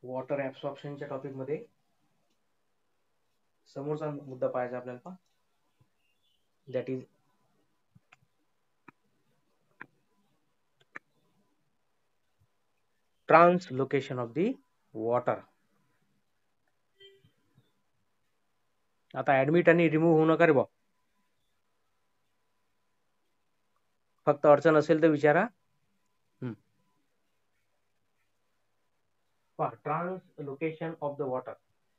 Water ऍब्सॉर्प्शनच्या topic मध्ये समोरचा मुद्दा पाहायचा आपल्याला, that is translocation of the water. आता ऍडमिट आणि रिमूव्ह होऊ नका रे बा, फक्त अडचण असेल तर विचारा. ट्रान्सलोकेशन ऑफ द वॉटर,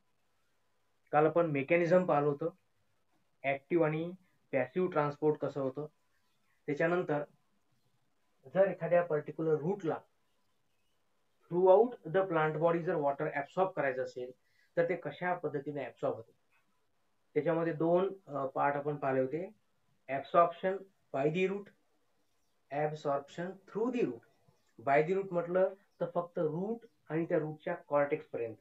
काल आपण मेकॅनिझम पाहिलं होतं, ऍक्टिव्ह आणि पॅसिव्ह ट्रान्सपोर्ट कसं होतं. त्याच्यानंतर जर एखाद्या पर्टिक्युलर रूटला through out the plant body जर वॉटर ऍब्सॉर्ब करायचं असेल तर ते कशा पद्धतीने ऍब्सॉर्ब होते. त्याच्यामध्ये दोन पार्ट आपण पाहिले होते, absorption by the root, absorption through the root. By the root म्हटलं तर फक्त रूट आणि त्या रूटच्या कॉर्टेक्स पर्यंत,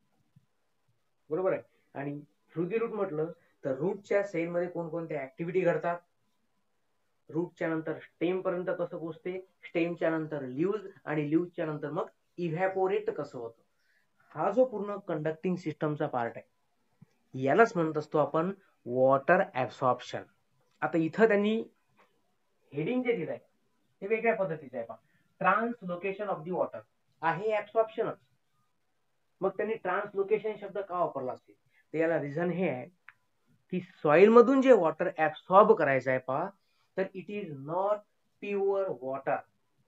बरोबर आहे. आणि थ्रू दी रूट म्हटलं तर रूटच्या सेलमध्ये कोणकोणत्या ऍक्टिव्हिटी घडतात, रूटच्या नंतर स्टेम पर्यंत कसं पोहोचते, स्टेमच्या नंतर लीव्ज आणि लीव्जच्या नंतर मग इव्हॅपोरेट कसं होतं. हा जो पूर्ण कंडक्टिंग सिस्टमचा पार्ट आहे यालाच म्हणत असतो आपण वॉटर ऍब्सॉर्प्शन. आता इथं त्यांनी हेडिंग जे दिलंय ते वेगळ्या पद्धतीचं आहे. ट्रान्सलोकेशन ऑफ दी वॉटर आहे ऍब्सॉर्प्शनच, मग त्यांनी ट्रान्सलोकेशन शब्द का वापरला असेल तर याला रिझन हे आहे की सॉइल मधून जे वॉटर ऍब्सॉर्ब करायचं आहे पहा, तर it is not pure water.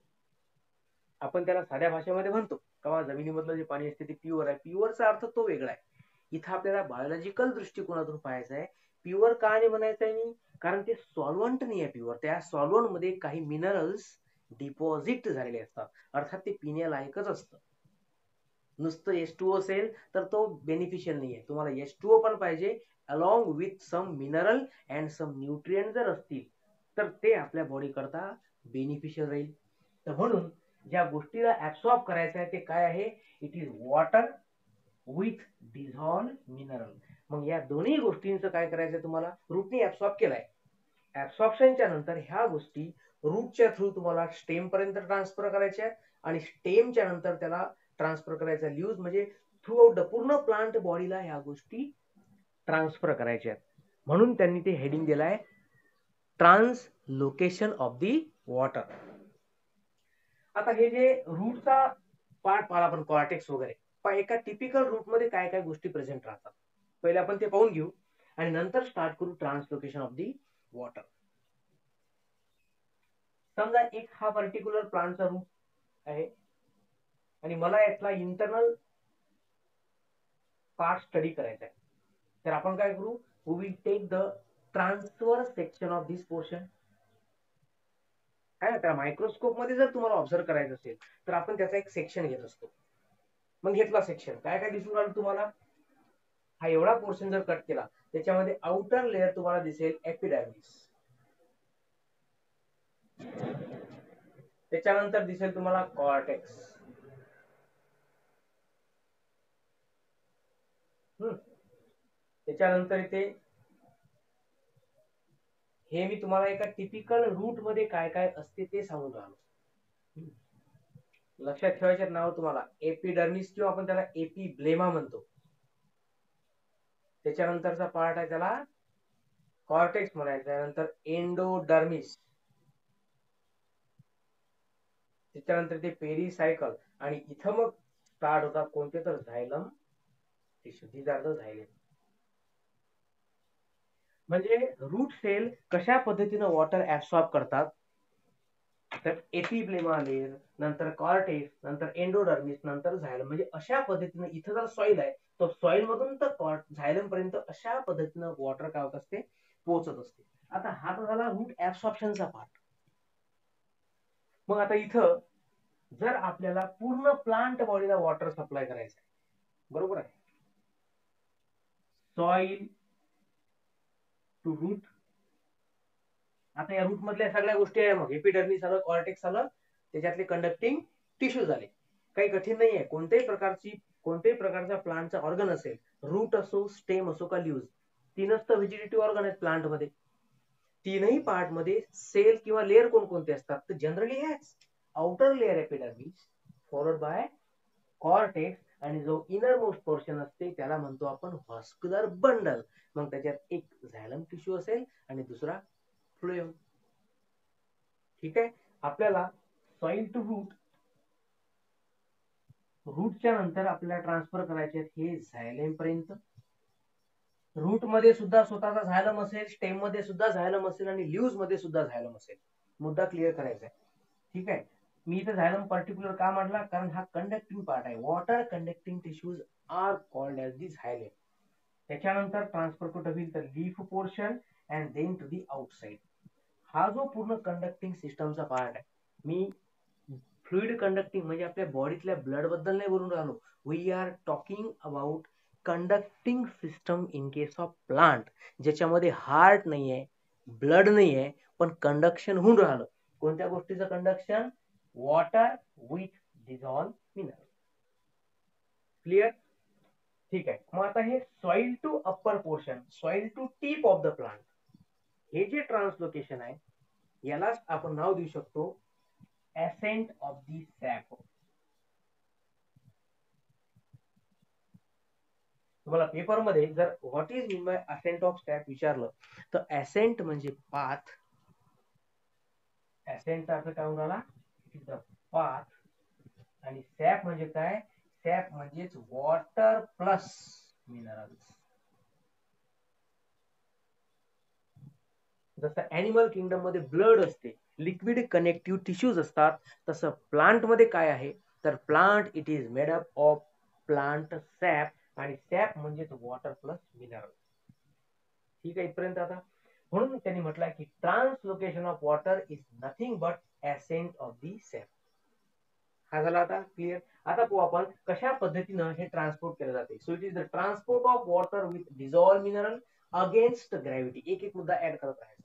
आपण त्याला साध्या भाषेमध्ये म्हणतो का जमिनीमधलं जे पाणी असते ते प्युअर आहे. प्युअरचा अर्थ तो वेगळा आहे. इथं आपल्याला बायोलॉजिकल दृष्टिकोनातून पाहायचं आहे प्युअर का नाही म्हणायचं आहे नाही, कारण ते सॉल्व्हंट नाही आहे प्युअर. त्या सॉल्व्हंट मध्ये काही मिनरल्स डिपॉझिट झालेले असतात, अर्थात ते पिण्यालायकच असतं. नुसतं H2O असेल तर तो बेनिफिशियल नाही आहे. तुम्हाला H2O पण पाहिजे along with some mineral and some nutrient जर असतील तर ते आपल्या बॉडी करता बेनिफिशियल राहील. तर म्हणून ज्या गोष्टीला ऍब्सॉर्ब करायचं आहे ते काय आहे, it is water with dissolved mineral. मग या दोन्ही गोष्टींचं काय करायचं तुम्हाला, रूटने ऍब्सॉर्ब केलाय, ऍब्सॉर्प्शनच्या नंतर ह्या गोष्टी रूटच्या थ्रू तुम्हाला स्टेम पर्यंत ट्रान्सफर करायच्या आणि स्टेमच्या नंतर त्याला ट्रान्सफर करायचा लीव्ज, म्हणजे थ्रू आउट द पूर्ण प्लांट बॉडीला ह्या गोष्टी ट्रान्सफर करायच्या. म्हणून त्यांनी ते हेडिंग दिलाय ट्रान्सलोकेशन ऑफ दी वॉटर. आता हे जे रूटचा पार्ट पाहिला आपण, कॉर्टेक्स वगैरे, पण एका टिपिकल रूट मध्ये काय काय गोष्टी प्रेझेंट राहतात पहिले आपण ते पाहून घेऊ आणि नंतर स्टार्ट करू ट्रान्सलोकेशन ऑफ दी वॉटर. समजा एक हा पर्टिक्युलर प्लांटचा रूट आहे आणि मला यातला इंटरनल पार्ट स्टडी करायचा आहे, तर आपण काय करू, we will take the transverse section of this portion. काय त्या मायक्रोस्कोप मध्ये जर तुम्हाला ऑब्झर्व करायचं असेल तर आपण त्याचा एक सेक्शन घेत असतो. मग घेतला सेक्शन, काय काय दिसून राहिलं तुम्हाला, हा एवढा पोर्शन जर कट केला त्याच्यामध्ये आउटर लेअर तुम्हाला दिसेल एपिडर्मिस, त्याच्यानंतर दिसेल तुम्हाला कॉर्टेक्स, त्याच्यानंतर इथे हे मी तुम्हाला एका टिपिकल रूट मध्ये काय काय असते ते सांगून राहिलो. लक्षात ठेवायचे नाव तुम्हाला, एपिडर्मिस किंवा आपण त्याला एपिब्लेमा म्हणतो. त्याच्यानंतरचा पार्ट आहे त्याला कॉर्टेक्स म्हणायचा, नंतर एंडोडर्मिस, त्याच्यानंतर ते पेरिसायकल आणि इथं मग स्टार्ट होतात कोणते तर xylem tissue, these are the xylem. म्हणजे रूट सेल कशा पद्धतीने वॉटर ऍब्सॉर्ब करतात, तर एपिब्लेमा लेयर, नंतर कॉर्टेक्स, नंतर एंडोडर्मिस, नंतर झायलम. म्हणजे अशा पद्धतीने इथं जर सॉइल आहे तर सॉइल मधून तर झायलम पर्यंत अशा पद्धतीने वॉटर काय होत असते, पोहोचत असते. आता हा तर झाला रूट ऍब्सॉर्प्शनचा पार्ट. मग आता इथं जर आपल्याला पूर्ण प्लांट बॉडीला वॉटर सप्लाय करायचं आहे, बरोबर आहे, सॉइल टू रूट. आता या रूट मधल्या सगळ्या गोष्टी आहे, मग एपिडर्मिस आलं, कॉर्टेक्स आलं, त्याच्यातले कंडक्टिंग टिश्यू झाले. काही कठीण नाही आहे, कोणत्याही प्रकारचा प्लांटचा ऑर्गन असेल, रूट असो, स्टेम असो का लीव्ज, तीनच तर व्हेजिटेटिव्ह ऑर्गन आहेत प्लांट मध्ये. तीनही पार्ट मध्ये सेल किंवा लेअर कोणकोणते असतात, तर जनरली हेच outer layer epidermis followed by cortex आणि जो इनर मोस्ट पोर्शन असते त्याला म्हणतो आपण व्हास्क्युलर बंडल. मग त्याच्यात एक झायलम टिश्यू असेल आणि दुसरा फ्लोएम. ठीक आहे. आपल्याला सॉइल टू रूट, रूटच्या नंतर आपल्याला ट्रान्सफर करायचे हे झायलेम पर्यंत. रूट मध्ये सुद्धा स्वतःचा झायलम असेल, स्टेम मध्ये सुद्धा झायलम असेल आणि लीव्स मध्ये सुद्धा झायलम असेल. मुद्दा क्लिअर करायचा आहे. ठीक आहे. मी इथे झायलम पर्टिक्युलर का म्हटला, कारण हा कंडक्टिंग पार्ट आहे. Water conducting tissues are called as the xylem. त्याच्यानंतर ट्रान्सफर कुठे होईल तर leaf portion and then to the outside. हा जो पूर्ण कंडक्टिंग सिस्टमचा पार्ट आहे, मी फ्लुइड कंडक्टिंग म्हणजे आपल्या बॉडीतल्या ब्लड बद्दल नाही बोलून राहिलो. We are talking about conducting system in case of plant, ज्याच्यामध्ये हार्ट नाहीये, ब्लड नाहीये, पण कंडक्शन होऊन राहिलं. कोणत्या गोष्टीचं conduction? Water with dissolve mineral. Clear? ठीक आहे. मग आता हे soil to upper portion, soil to tip of the plant, हे जे ट्रान्सलोकेशन आहे यालाच आपण नाव देऊ शकतो ascent of the sap. तुम्हाला पेपर मध्ये जर what is mean by ascent of sap विचारलं तर असेंट म्हणजे पाथ. असेंटचा अर्थ काय होणार? पाथ. आणि सॅप म्हणजे काय? सॅप म्हणजेच वॉटर प्लस मिनरल्स. जसं अॅनिमल किंगडम मध्ये ब्लड असते, लिक्विड कनेक्टिव्ह टिश्यूज असतात, तसं प्लांट मध्ये काय आहे तर plant it is made up of plant sap, आणि सॅप म्हणजेच वॉटर प्लस मिनरल. ठीक आहे इथपर्यंत. आता म्हणून त्यांनी म्हटलंय की translocation of water is nothing but ascent of the sap. हा झाला आता क्लिअर. आता पाहू आपण कशा पद्धतीनं हे ट्रान्सपोर्ट केलं जाते. So it is the transport of water with dissolve mineral against gravity. एक एक मुद्दा ऍड करत राहायचा.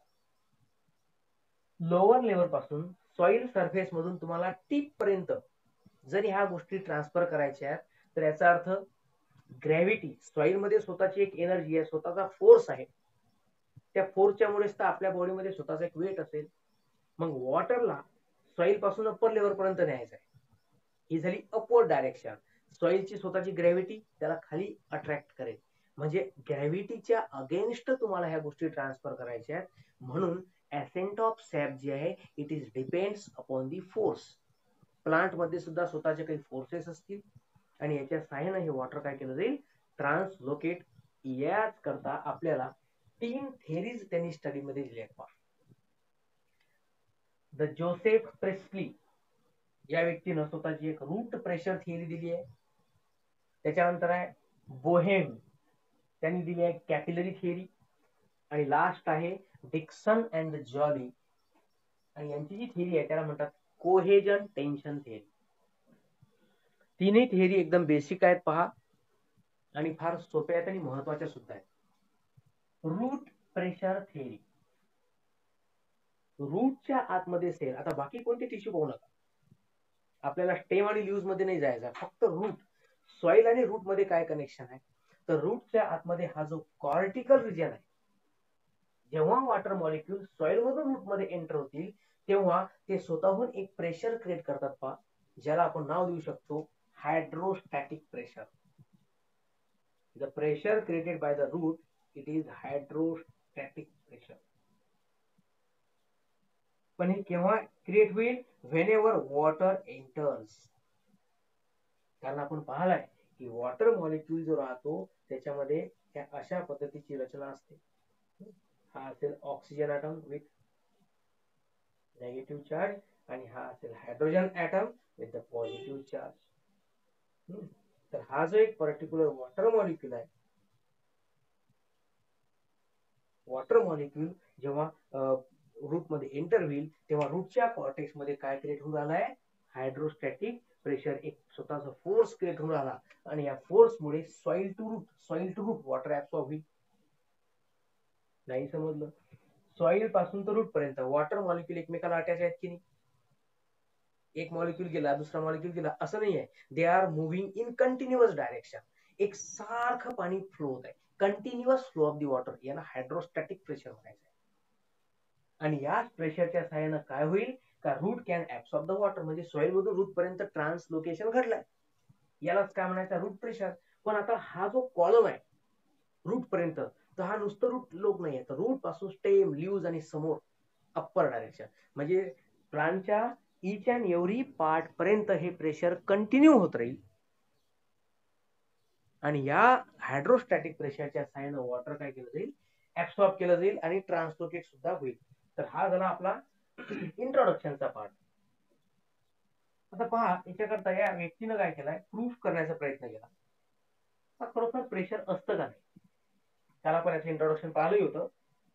लोअर लेवल पासून सॉइल सरफेस मधून तुम्हाला टीप पर्यंत जर ह्या गोष्टी ट्रान्सफर करायच्या आहेत तर याचा अर्थ ग्रॅव्हिटी, सॉइल मध्ये स्वतःची एक एनर्जी आहे, स्वतःचा फोर्स आहे. त्या फोर्सच्या मुळेच तर आपल्या बॉडीमध्ये स्वतःचा एक वेट असेल. मग वॉटरला सॉइल पासून अप्पर लेवल पर्यंत न्यायचं आहे. ही झाली अपवर्ड डायरेक्शन. सॉइलची स्वतःची ग्रॅव्हिटी त्याला खाली अट्रॅक्ट करेल. म्हणजे ग्रॅव्हिटीच्या अगेन्स्ट तुम्हाला ह्या गोष्टी ट्रान्सफर करायच्या आहेत. म्हणून ऍसेंट ऑफ सॅप जे आहे it is depends upon the force. Plant मध्ये सुद्धा स्वतःचे काही फोर्सेस असतील आणि याच्या सहाय्याने हे वॉटर काय केलं जाईल? ट्रान्सलोकेट. याच करता आपल्याला 3 थेरीज त्यांनी स्टडी मध्ये दिल्या आहेत. द जोसेफ प्रेस्ली या व्यक्तीनं स्वतःची एक रूट प्रेशर थिअरी दिली आहे. त्याच्यानंतर आहे बोहेम, त्यांनी दिली आहे कॅपिलरी थिअरी. आणि लास्ट आहे डिक्सन अँड जॉली, आणि यांची जी थिअरी आहे त्याला म्हणतात कोहेजन टेन्शन थिअरी. तीनही थिअरी एकदम बेसिक आहेत पहा, आणि फार सोप्या आहेत आणि महत्वाच्या सुद्धा आहेत. रूट प्रेशर थिअरी, रूटच्या आतमध्ये सेल. आता बाकी कोणते टिश्यू पाहू नका, आपल्याला स्टेम आणि लीव्स मध्ये नाही जायचं, फक्त रूट. सॉइल आणि रूट मध्ये काय कनेक्शन आहे तर रूटच्या आतमध्ये हा जो कॉर्टिकल रिजन आहे, जेव्हा वॉटर मॉलिक्यूल सॉइल मधून रूट मध्ये एंटर होतील तेव्हा ते स्वतःहून एक प्रेशर क्रिएट करतात पहा, ज्याला आपण नाव देऊ शकतो hydrostatic pressure. The pressure created by the root it is hydrostatic pressure. पण हे केव्हा क्रिएट होईल? Whenever water enters. कारण आपण पाहिलंय की वॉटर मॉलिक्यूल जो राहतो त्याच्यामध्ये त्या अशा पद्धतीची रचना असते. हा असेल oxygen atom with negative charge, आणि हा असेल hydrogen atom with the positive charge. तर हा जो एक पर्टिक्युलर वॉटर मॉलिक्यूल आहे, वॉटर मॉलिक्यूल जेव्हा रूट मध्ये एंटर होईल तेव्हा रूटच्या कॉर्टेक्स मध्ये काय क्रिएट होऊन राहिला आहे? हायड्रोस्टॅटिक प्रेशर, एक स्वतःचा फोर्स क्रिएट होऊन राहिला, आणि या फोर्स मुळे soil to root water absorb होईल. नाही समजलं? सॉइल पासून तर रूट पर्यंत वॉटर मॉलिक्यूल एकमेकाला अटॅच आहेत की नाही? एक मॉलिक्यूल गेला दुसरा मॉलिक्यूल गेला असं नाही आहे. They are moving in continuous direction. एक सारखं पाणी फ्लो होत आहे, continuous flow of the water, याला हायड्रोस्टॅटिक प्रेशर म्हणायचं आहे. आणि याच प्रेशरच्या सहाय्यानं काय होईल का root can absorb the water. म्हणजे सॉइल मधून रूट पर्यंत ट्रान्सलोकेशन घडलंय. यालाच काय म्हणायचं, रूट प्रेशर. पण आता हा जो कॉलम आहे रूट पर्यंत, तर हा नुसतं रूट लोक नाही आहे, तर रूट पासून स्टेम, लीव्ज आणि समोर अप्पर डायरेक्शन, म्हणजे प्लांटच्या इच अँड एव्हरी पार्ट पर्यंत हे प्रेशर कंटिन्यू होत राहील. आणि या हायड्रोस्टॅटिक प्रेशरच्या साहाय्याने वॉटर काय केलं जाईल, ऍब्सॉर्ब केलं जाईल आणि ट्रान्सलोकेट सुद्धा होईल. तर हा झाला आपला इंट्रोडक्शनचा पार्ट. आता पहा, याच्याकरता या व्यक्तीनं काय केलाय, प्रूफ करण्याचा प्रयत्न केला खरोखर प्रेशर असतं का नाही. त्याला पण याचं इंट्रोडक्शन पाहिलंही होतं.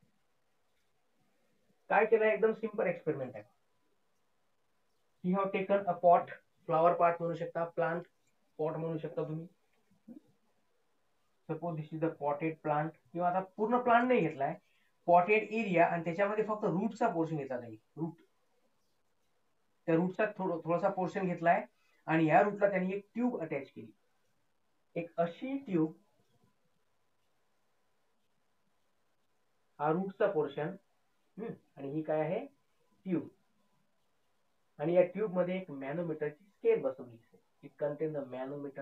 काय केलंय, एकदम सिंपल एक्सपेरिमेंट आहे. He have taken a pot, flower pot म्हणू शकता, प्लांट पॉट म्हणू शकता तुम्ही. Suppose this is the potted plant, किंवा आता पूर्ण प्लांट नाही घेतलाय, पॉटेड एरिया, आणि त्याच्यामध्ये फक्त रूटचा पोर्शन घेतला नाही, रूट, त्या रूटचा थोडासा पोर्शन घेतलाय, आणि या रूटला त्यांनी एक ट्यूब अटॅच केली, एक अशी ट्यूब, हा रूटचा पोर्शन, आणि ही काय आहे, ट्यूब, आणि या ट्यूब मध्ये एक मॅनोमीटरची स्केल बसवली. It contain the manometer.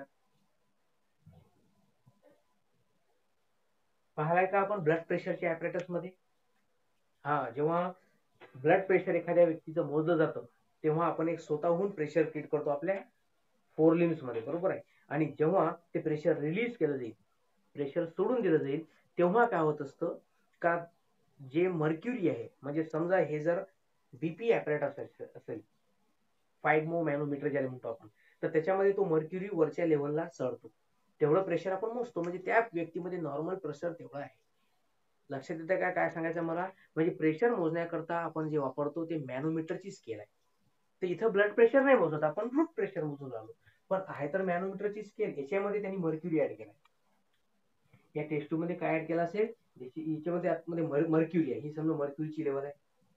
पाहिलाय का आपण ब्लड प्रेशरच्या ऍपरेटस मध्ये, हा, जेव्हा ब्लड प्रेशर एखाद्या व्यक्तीचं मोजलं जातं, तेव्हा आपण एक स्वतःहून प्रेशर फीड करतो आपल्या 4 लिम्स मध्ये, बरोबर आहे. आणि जेव्हा ते प्रेशर रिलीज केलं जाईल, प्रेशर सोडून दिलं जाईल, तेव्हा काय होत असतं का, जे मर्क्युरी आहे, म्हणजे समजा हे जर बीपी ऍपरेटस असेल, फायग्मो मॅनोमीटर ज्याला म्हणतो आपण, तर त्याच्यामध्ये तो मर्क्युरी वरच्या लेव्हलला चढतो, तेवढं प्रेशर आपण मोजतो, म्हणजे त्या व्यक्तीमध्ये नॉर्मल प्रेशर तेवढं आहे. लक्षात येतं काय काय सांगायचं मला, म्हणजे प्रेशर मोजण्याकरता आपण जे वापरतो ते मॅनोमीटरची स्केल आहे. तर इथं ब्लड प्रेशर नाही मोजत आपण, ब्लड प्रेशर मोजून राहिलो, पण आहे तर मॅनोमीटरची स्केल. याच्यामध्ये त्यांनी मर्क्युरी ऍड केलाय. या टेस्ट ट्यूब मध्ये काय ऍड केलं असेल, याच्यामध्ये आतमध्ये मर्क्युरी आहे, ही समजा मर्क्युरीची लेवल आहे.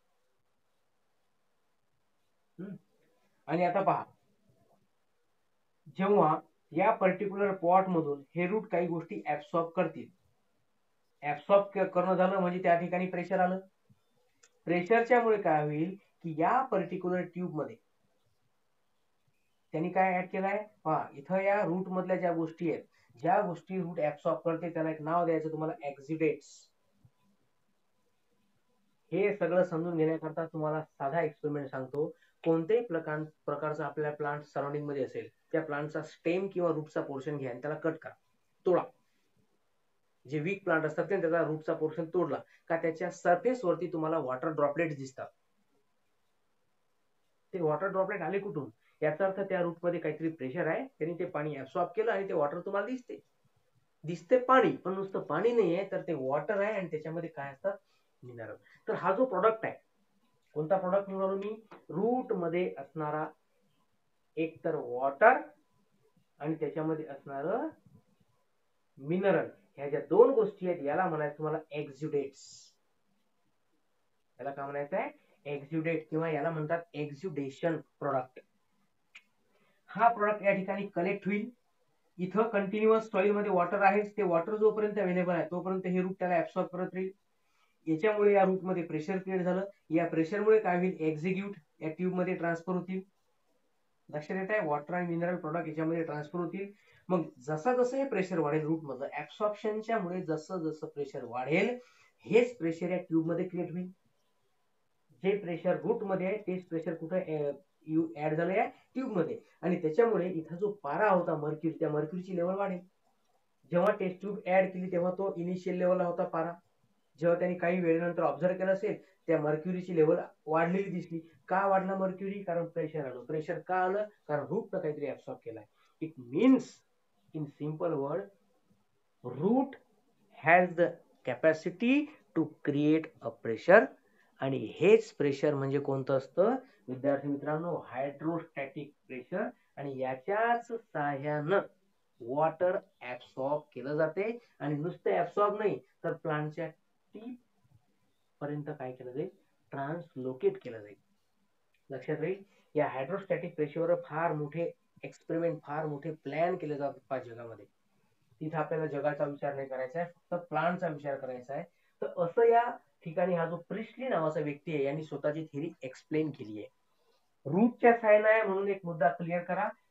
आणि आता पहा, जेव्हा या पर्टिक्युलर पॉट मधून हे रूट काही गोष्टी ऍब्सॉर्ब करतील, ऍब्सॉर्ब करणं झालं म्हणजे त्या ठिकाणी प्रेशर आलं. प्रेशरच्या मुळे काय होईल की या पर्टिक्युलर ट्यूब मध्ये त्यांनी काय ऍड केलंय, पहा इथं या रूट मधल्या ज्या गोष्टी आहेत, ज्या गोष्टी रूट ऍब्सॉर्ब करते, त्याला एक नाव द्यायचं तुम्हाला, एक्झिडेट्स. हे सगळं समजून घेण्याकरता तुम्हाला साधा एक्सपेरिमेंट सांगतो. कोणत्याही प्रकारचा आपल्या प्लांट सराउंडिंग मध्ये असेल, त्या प्लांटचा स्टेम किंवा रूटचा पोर्शन घ्या आणि त्याला कट करा, तोडा. जे वीक प्लांट असतात त्याचा रूटचा पोर्शन तोडला का, त्याच्या सरफेस वरती तुम्हाला वॉटर ड्रॉपलेट दिसतात. ते वॉटर ड्रॉपलेट आले कुठून, याचा अर्थ त्या रूट मध्ये काहीतरी प्रेशर आहे, त्यांनी ते पाणी ऍब्सॉर्ब केलं आणि ते वॉटर तुम्हाला दिसते पाणी, पण नुसतं पाणी नाहीये, तर ते वॉटर आहे, आणि त्याच्यामध्ये काय असतात, मिनरल. तर हा जो प्रोडक्ट आहे, कोणता प्रोडक्ट निवडलो मी, रूट मध्ये असणारा एक तर वॉटर आणि त्याच्यामध्ये असणार मिनरल, ह्या ज्या दोन गोष्टी आहेत, याला म्हणायचं तुम्हाला एक्झुडेट्स. याला काय म्हणायचं आहे, एक्झुडेट, किंवा याला म्हणतात एक्झुडेशन प्रोडक्ट. हा प्रोडक्ट या ठिकाणी कलेक्ट होईल. इथं कंटिन्युअस सॉइल मध्ये वॉटर आहे, ते वॉटर जोपर्यंत अवेलेबल आहे तोपर्यंत हे रूट त्याला ऍब्सॉर्ब करत राहील. याच्यामुळे या रूट मध्ये प्रेशर क्रिएट झालं, या प्रेशरमुळे काय होईल, एक्झिक्यूट या ट्यूब मध्ये ट्रान्सफर होतील. लक्षात येत आहे, वॉटर आणि मिनरल प्रोडक्ट याच्यामध्ये ट्रान्सफर होतील. मग जसं जसं हे प्रेशर वाढेल रूट मधलं, ऍब्सॉर्प्शनच्या मुळे जसं जसं प्रेशर वाढेल, हेच प्रेशर या ट्यूब मध्ये क्रिएट होईल. जे प्रेशर रूट मध्ये आहे तेच प्रेशर कुठे ऍड झालं या ट्यूब मध्ये, आणि त्याच्यामुळे इथं जो पारा होता मर्क्युरी, त्या मर्क्युरीची लेवल वाढेल. जेव्हा टेस्ट ट्यूब ऍड केली तेव्हा तो इनिशियल लेवलला होता पारा, जेव्हा त्यांनी काही वेळेनंतर ऑब्झर्व केलं असेल, त्या मर्क्युरीची लेवल वाढलेली दिसली. का वाढला मर्क्युरी, कारण प्रेशर आलं. प्रेशर का आलं, कारण रूटनं काहीतरी ऍब्सॉर्ब केलाय. It means in simple word, root has the capacity to create a pressure, आणि हेच प्रेशर म्हणजे कोणतं असतं विद्यार्थी मित्रांनो, हायड्रोस्टॅटिक प्रेशर. आणि याच्याच साह्यानं वॉटर ऍब्सॉर्ब केलं जाते, आणि नुसतं ऍब्सॉर्ब नाही तर प्लांटच्या टीप पर्यंत काय केलं जाईल, ट्रान्सलोकेट केलं जाईल. लक्षात राहील, या हायड्रोस्टॅटिक प्रेशरवर फार मोठे एक्सपेरिमेंट, फार मोठे प्लॅन केले जातात जगामध्ये. तिथे आपल्याला जगाचा विचार नाही करायचा आहे, फक्त प्लांटचा विचार करायचा आहे. तर असं या ठिकाणी हा जो प्रिस्टली नावाचा व्यक्ती आहे यांनी स्वतःची थेरी एक्सप्लेन केली आहे. रूटच्या सायन आहे म्हणून एक मुद्दा क्लिअर करा,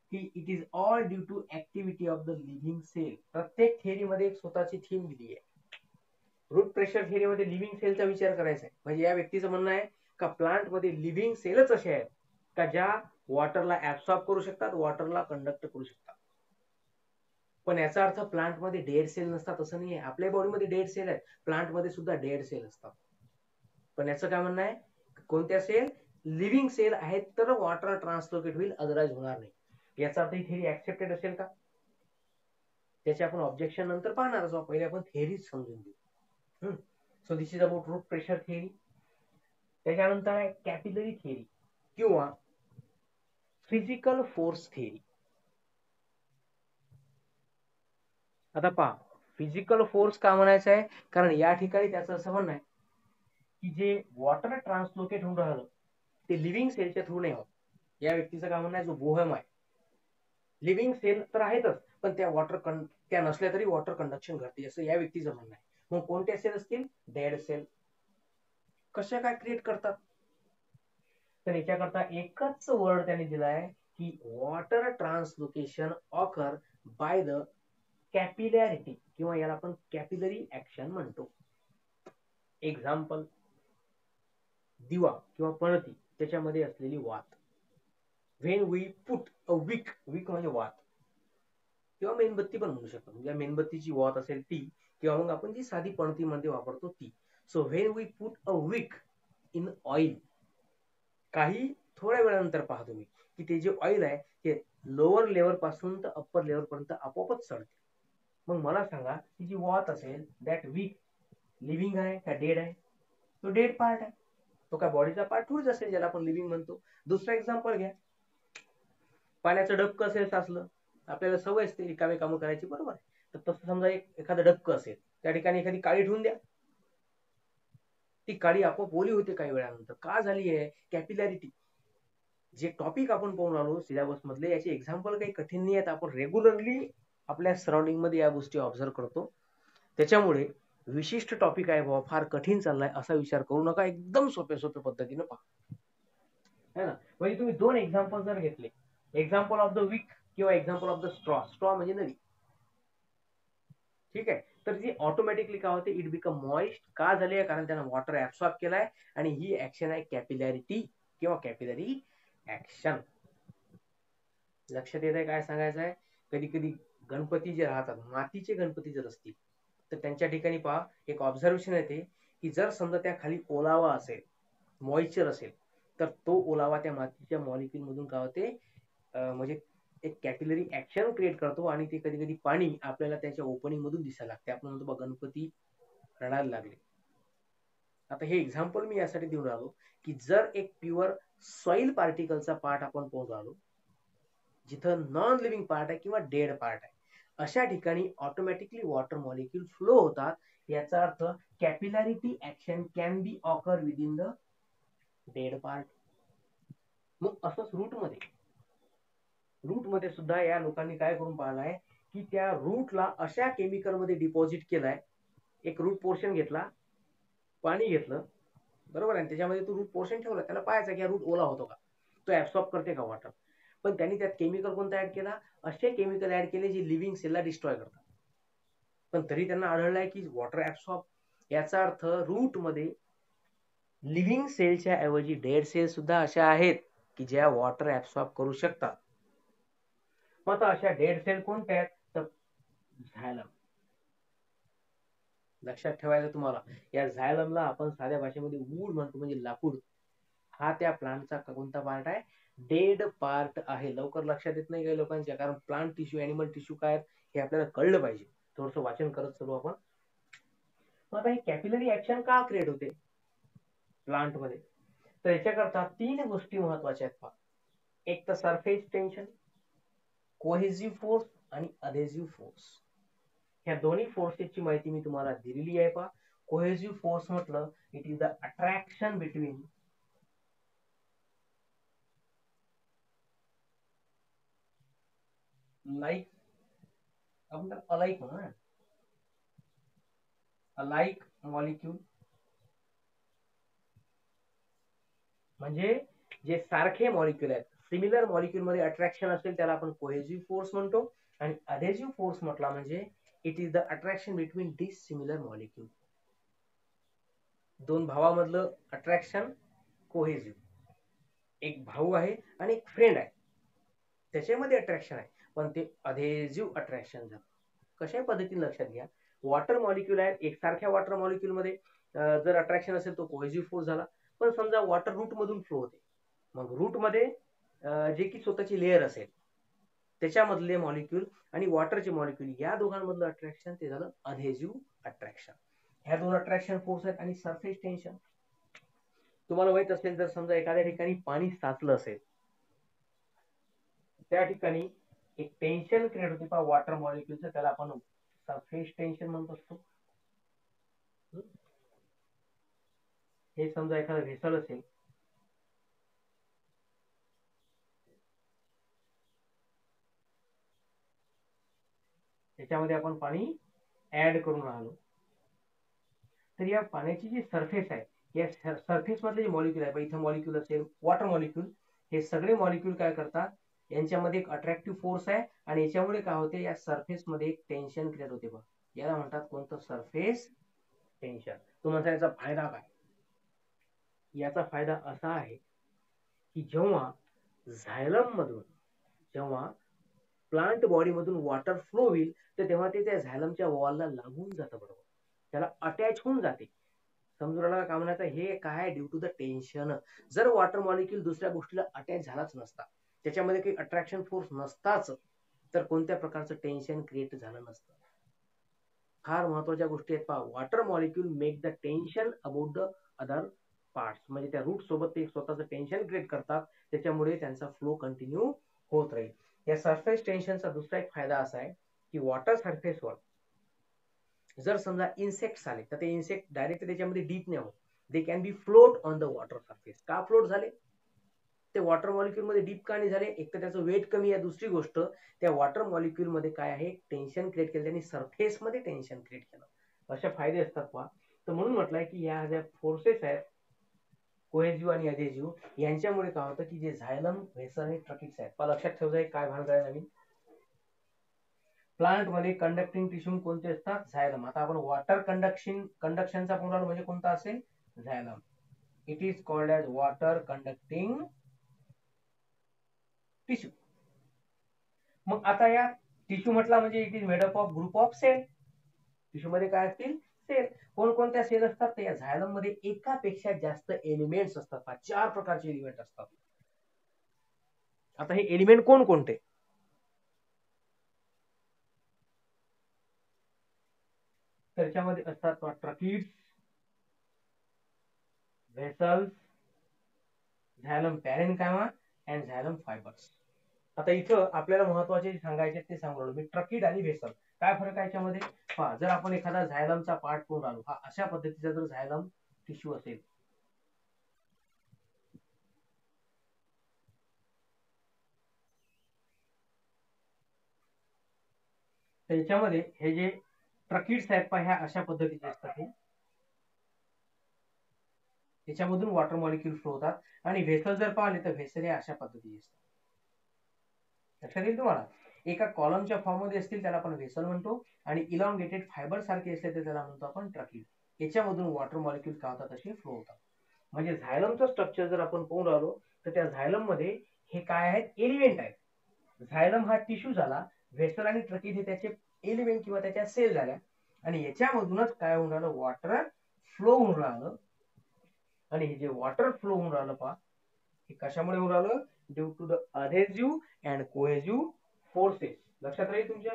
की it is all due to activity of the living cell. प्रत्येक थेअरीमध्ये एक स्वतःची थीम दिली आहे. रूट प्रेशर थेअरीमध्ये लिव्हिंग सेलचा विचार करायचा आहे. म्हणजे या व्यक्तीचं म्हणणं आहे का प्लांट मध्ये लिव्हिंग सेलच असे आहेत का ज्या वॉटरला ऍब्सॉर्ब करू शकतात, वॉटरला कंडक्ट करू शकतात. पण याचा अर्थ प्लांट मध्ये डेड सेल नसतात असं नाही आहे. आपल्या बॉडीमध्ये डेड सेल आहेत, प्लांट मध्ये सुद्धा डेड सेल असतात. पण याचं काय म्हणणं आहे, कोणत्या सेल लिव्हिंग सेल आहेत तर वॉटर ट्रान्सलोकेट होईल, अदरवाइज होणार नाही. याचा अर्थ ही थेअरी ऍक्सेप्टेड असेल का? त्याचे आपण ऑब्जेक्शन नंतर पाहणार आहोत. पहिले आपण थेअरीच समजून घेऊ. So this is about root pressure theory. त्याच्यानंतर आहे कॅपिलरी थेअरी किंवा फिजिकल फोर्स थेअरी. आता पहा, फिजिकल फोर्स का म्हणायचं आहे, कारण या ठिकाणी त्याचं असं म्हणणं आहे की जे वॉटर ट्रान्सलोकेट होऊन राहिलं ते लिव्हिंग सेलच्या थ्रू नाही होत. या व्यक्तीचं काय म्हणणं आहे, जो बोहम आहे, लिव्हिंग सेल तर आहेतच पण त्या नसल्या तरी वॉटर कंडक्शन घडते असं या व्यक्तीचं म्हणणं आहे. मग कोणत्या सेल असतील, डेड सेल. कशा काय क्रिएट करतात, तर याच्याकरता एकच वर्ड त्यांनी दिलाय की water translocation occur by the capillarity किंवा याला आपण कॅपिलरी ऍक्शन म्हणतो. एक्झाम्पल, दिवा किंवा पणती त्याच्यामध्ये असलेली वात. When we put a wick, wick म्हणजे वात किंवा मेणबत्ती पण म्हणू शकतो. म्हणजे मेणबत्तीची वात असेल ती किंवा मग आपण जी साधी पणतीमध्ये वापरतो ती. So when we put a wick in oil, काही थोड्या वेळानंतर पहा तुम्ही की ते जे ऑइल आहे ते लोअर लेवल पासून तर अप्पर लेवल पर्यंत आपोआपच चढते. मग मला सांगा की जी वॉट असेल दॅट विक लिव्हिंग आहे का डेड आहे? तो डेड पार्ट आहे. तो काय बॉडीचा पार्ट थोडीच असेल ज्याला आपण लिव्हिंग म्हणतो. दुसरा एक्झाम्पल घ्या, पाण्याचं डबकं असेल साचलं, आपल्याला सवय असते रिकामे कामं करायची, बरोबर आहे. तर तसं समजा एखादं डबकं असेल, त्या ठिकाणी एखादी काळी ठेवून द्या, ती काळी आपोआप ओली होते काही वेळानंतर. का झाली आहे? कॅपिलॅरिटी. जे टॉपिक आपण पाहून आलो सिलेबस मधले, याचे एक्झाम्पल काही कठीण नाही आहेत. आपण रेग्युलरली आपल्या सराउंडिंग मध्ये या गोष्टी ऑब्झर्व करतो. त्याच्यामुळे विशिष्ट टॉपिक आहे बाबा, फार कठीण चाललाय असा विचार करू नका. एकदम सोप्या सोप्या पद्धतीने पहा, है ना. म्हणजे तुम्ही दोन एक्झाम्पल जर घेतले, एक्झाम्पल ऑफ द विक किंवा example of the straw. Straw म्हणजे नळी, ठीक आहे. तर ती ऑटोमॅटिकली काय होते, इट बिकम मॉइस्ट. का झाले? कारण त्यानं वॉटर ऍब्सॉर्ब केलाय आणि ही ऍक्शन आहे कॅपिलॅरिटी किंवा कॅपिलरी ऍक्शन. लक्षात येत आहे काय सांगायचं आहे? कधी कधी गणपती जे राहतात, मातीचे गणपती जर असतील तर त्यांच्या ठिकाणी पहा एक ऑब्झर्वेशन येते की जर समजा त्या खाली ओलावा असेल, मॉइश्चर असेल, तर तो ओलावा त्या मातीच्या मॉलिक्यूल मधून काय होते, म्हणजे एक कॅपिलरी ऍक्शन क्रिएट करतो आणि ते कधी कधी पाणी आपल्याला त्याच्या ओपनिंग मधून दिसायला लागते. आपण म्हणतो बा गणपती रडायला लागले. आता हे एक्झाम्पल मी यासाठी देऊन राहिलो की जर एक प्युअर सॉइल पार्टिकलचा पार्ट आपण पाहून राहिलो जिथं नॉन लिव्हिंग पार्ट आहे किंवा डेड पार्ट आहे, अशा ठिकाणी ऑटोमॅटिकली वॉटर मॉलिक्यूल फ्लो होतात. याचा अर्थ capillarity action can be occur within the dead part. मग असंच रूट मध्ये सुद्धा या लोकांनी काय करून पाहिलंय की त्या रूटला अशा केमिकल मध्ये डिपॉझिट केलाय. एक रूट पोर्शन घेतला, पाणी घेतलं, बरोबर आहे, त्याच्यामध्ये तो रूट पोर्शन ठेवला, त्याला पाहायचा की रूट ओला होतो का, तो ऍब्सॉर्ब करते का वॉटर. पण त्यांनी त्यात केमिकल कोणता ऍड केला, असे केमिकल ऍड केले जे लिव्हिंग सेलला डिस्ट्रॉय करतात. पण तरी त्यांना आढळलंय की वॉटर ऍब्सॉर्ब. याचा अर्थ रूट मध्ये लिव्हिंग सेलच्या ऐवजी डेड सेल सुद्धा अशा आहेत की ज्या वॉटर ऍब्सॉर्ब करू शकतात. मग आता अशा डेड सेल कोणत्या आहेत, तर झायलम. लक्षात ठेवायचं तुम्हाला, या झायलमला आपण साध्या भाषेमध्ये वूड म्हणतो, म्हणजे लाकूड. हा त्या प्लांटचा कोणता पार्ट आहे, डेड पार्ट आहे. लवकर लक्षात येत नाही काही लोकांच्या, कारण प्लांट टिश्यू, एनिमल टिश्यू काय हे आपल्याला कळलं पाहिजे. थोडस वाचन करत चलू आपण. मग आता हे कॅपिलरी ऍक्शन का क्रिएट होते प्लांट मध्ये, तर याच्याकरता तीन गोष्टी महत्वाच्या आहेत पहा. एक तर सरफेस टेन्शन, कोहेसिव्ह फोर्स आणि अधेसिव्ह फोर्स. ह्या दोन्ही फोर्सेसची माहिती मी तुम्हाला दिलेली आहे पहा. कोहेसिव्ह फोर्स म्हटलं it is the attraction between like, आपण अलाइक म्हणू ना, अलाइक मॉलिक्यूल म्हणजे जे सारखे मॉलिक्यूल आहेत, सिमिलर मॉलिक्यूल मध्ये अट्रॅक्शन असेल त्याला आपण कोहेसिव्ह फोर्स म्हणतो, आणि अधेसिव्ह फोर्स म्हटला म्हणजे it is the attraction between dissimilar molecule. दोन भावामधलं अट्रॅक्शन कोहेसिव्ह. एक भाऊ आहे आणि एक फ्रेंड आहे, त्याच्यामध्ये अट्रॅक्शन आहे, पण ते अधेसिव्ह अट्रॅक्शन झालं. कशा पद्धतीने लक्षात घ्या, वॉटर मॉलिक्यूल आहे, एकसारख्या वॉटर मॉलिक्यूल मध्ये जर अट्रॅक्शन असेल तो कोहेसिव्ह फोर्स झाला. पण समजा वॉटर रूट मधून फ्लो होते, मग रूट मध्ये जे की स्वतःची लेअर असेल त्याच्यामधले मॉलिक्यूल आणि वॉटरचे मॉलिक्यूल या दोघांमधलं अट्रॅक्शन ते झालं अधेसिव्ह अट्रॅक्शन. ह्या दोन अट्रॅक्शन फोर्स आहेत. आणि सरफेस टेन्शन तुम्हाला माहित असेल, जर समजा एखाद्या ठिकाणी पाणी साचलं असेल त्या ठिकाणी एक टेन्शन क्रिएट होते पहा वॉटर मॉलिक्यूलचं, त्याला आपण सरफेस टेन्शन म्हणत असतो. हे समजा एखादा व्हेसल असेल, त्याच्यामध्ये आपण पाणी ऍड करून राहिलो, तर या पाण्याची जी सरफेस आहे, या सरफेस मधले जे मॉलिक्यूल आहे, इथं मॉलिक्यूल असेल वॉटर मॉलिक्यूल, हे सगळे मॉलिक्यूल काय करतात, यांच्यामध्ये एक अट्रॅक्टिव्ह फोर्स आहे, आणि याच्यामुळे काय होते, या सरफेस मध्ये एक टेन्शन क्रिएट होते बघ, याला म्हणतात कोणतं, सरफेस टेन्शन. तुम्हाला याचा फायदा काय, याचा फायदा असा आहे की जेव्हा झायलम मधून, जेव्हा प्लांट बॉडी मधून वॉटर फ्लो होईल, तर तेव्हा ते त्या झायलमच्या वॉलला लागून जातं, बरोबर, त्याला अटॅच होऊन जाते. समजून का म्हणायचं, हे काय, ड्यू टू द टेन्शन. जर वॉटर मॉलिक्यूल दुसऱ्या गोष्टीला अटॅच झालाच नसता, त्याच्यामध्ये काही अट्रॅक्शन फोर्स नसताच, तर कोणत्या प्रकारचं टेन्शन क्रिएट झालं नसतं. फार महत्वाच्या गोष्टी आहेत पहा, water molecule make the tension about the other parts, म्हणजे त्या रूट सोबत ते स्वतःचं टेन्शन क्रिएट करतात, त्याच्यामुळे त्यांचा फ्लो कंटिन्यू होत राहील. या सरफेस टेन्शनचा दुसरा एक फायदा असा आहे की वॉटर सरफेसवर जर समजा इन्सेक्ट्स आले, तर ते इन्सेक्ट डायरेक्ट त्याच्यामध्ये डीप नाही होत, they can be float on the water surface. का फ्लोट झाले, ते वॉटर मॉलिक्यूल मध्ये डीप का नाही झाले, एक तर त्याचं वेट कमी आहे, दुसरी गोष्ट त्या वॉटर मॉलिक्यूल मध्ये काय आहे, टेन्शन क्रिएट केलं त्यांनी, सरफेस मध्ये टेन्शन क्रिएट केलं. अशा फायदे असतात पहा. तर म्हणून म्हटलंय की या ज्या फोर्सेस आहेत कोहेसिव्ह आणि अधेसिव्ह, यांच्यामुळे काय होतं की जे झायलम, व्हेसल आणि ट्रकिड्स आहेत, पण लक्षात ठेवायचं काय भानगड आहे नवीन, प्लांट मध्ये कंडक्टिंग टिश्यू कोणते असतात, झायलम. आता आपण वॉटर कंडक्शनचा पुनरावृत्ती म्हणजे कोणता असेल, xylem. It is called as water conducting tissue. मग आता या टिश्यू म्हटला म्हणजे it is made up of group of cell. Tissue मध्ये काय असतील, सेल. कोणकोणत्या सेल असतात, तर या झायलम मध्ये एकापेक्षा जास्त एलिमेंट्स असतात, 4 प्रकारचे एलिमेंट असतात. आता हे एलिमेंट कोणकोणते, त्याच्यामध्ये असतात tracheids, vessels, xylem parenchyma and xylem fibres. आता इथं आपल्याला महत्वाचे सांगायचे ते सांगू मी, ट्रकिड आणि व्हेसल काय फरक आहे याच्यामध्ये पहा. जर आपण एखादा झायलमचा पार्ट करून आलो, हा अशा पद्धतीचा जर झायलम टिश्यू असेल, त्याच्यामध्ये हे जे ट्रकिड्स आहेत पहा, ह्या अशा पद्धतीचे असतात, हे त्याच्यामधून वॉटर मॉलिक्यूल फ्लो होतात. आणि व्हेसल जर पाहिले तर व्हेसल हे अशा पद्धतीचे असतात. लक्षात येईल तुम्हाला, एका कॉलमच्या फॉर्म मध्ये असतील त्याला आपण व्हेसल म्हणतो, आणि इलॉंगेटेड फायबर सारखे असले तर त्याला म्हणतो आपण ट्रकिड. याच्यामधून वॉटर मॉलिक्यूल काय होतात, असे फ्लो होतात. म्हणजे झायलमचं स्ट्रक्चर जर आपण पाहून राहिलो, तर त्या झायलम मध्ये हे काय आहेत, एलिमेंट आहेत. झायलम हा टिश्यू झाला, व्हेसल आणि ट्रकिड हे त्याचे एलिमेंट किंवा त्याच्या सेल झाल्या, आणि याच्यामधूनच काय होऊन राहिलं, वॉटर फ्लो होऊन राहिलं. आणि हे जे वॉटर फ्लो होऊन राहिलं पहा, हे कशामुळे होऊन राहिलं, due to the adhesive and cohesive forces. लक्षात राहील तुमच्या.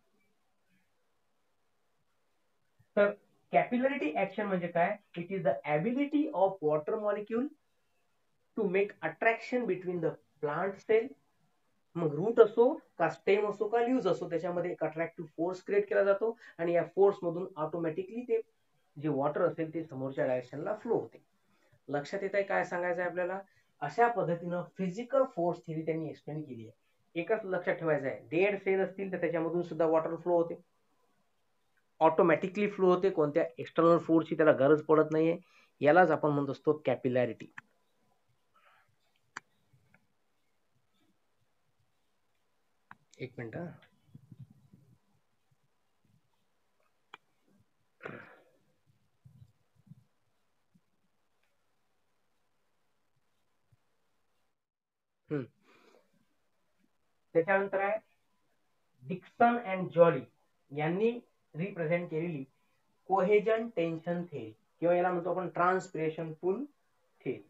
तर कॅपिलॅरिटी ऍक्शन म्हणजे काय, it is the ability of water molecule to make attraction between the plant cell. मग रूट असो का स्टेम असो का लीव्ज असो, त्याच्यामध्ये एक अट्रॅक्टिव्ह फोर्स क्रिएट केला जातो, आणि या फोर्स मधून ऑटोमॅटिकली ते जे वॉटर असेल ते समोरच्या डायरेक्शनला फ्लो होते. लक्षात येत आहे काय सांगायचं आहे आपल्याला. अशा पद्धतीनं फिजिकल फोर्स थिअरी त्यांनी एक्सप्लेन केली आहे. एकच लक्षात ठेवायचं आहे, डेड सेल असतील तर त्याच्यामधून सुद्धा वॉटर फ्लो होते, ऑटोमॅटिकली फ्लो होते, कोणत्या एक्सटर्नल फोर्सची त्याला गरज पडत नाहीये. यालाच आपण म्हणत असतो कॅपिलॅरिटी. एक मिनिट हा. त्याच्यानंतर आहे डिक्सन अँड जॉली यांनी रिप्रेझेंट केलेली कोहेजन टेन्शन थेअरी किंवा याला म्हणतो आपण ट्रान्सपिरेशन पूल थेअरी.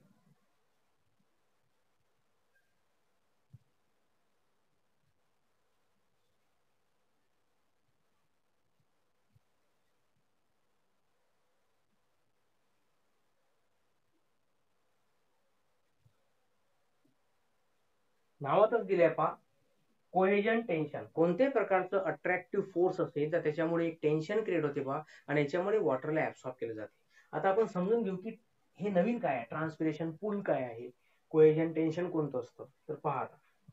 नावातच दिलंय पहा कोहेजन टेन्शन. कोणत्याही प्रकारचं अट्रॅक्टिव्ह फोर्स असेल तर त्याच्यामुळे एक टेन्शन क्रिएट होते पहा आणि याच्यामुळे वॉटरला ऍब्सॉर्ब केलं जाते. आता आपण समजून घेऊ की हे नवीन काय आहे, ट्रान्सपिरेशन पूल काय आहे, कोहेजन टेन्शन कोणतं असतं. तर पहा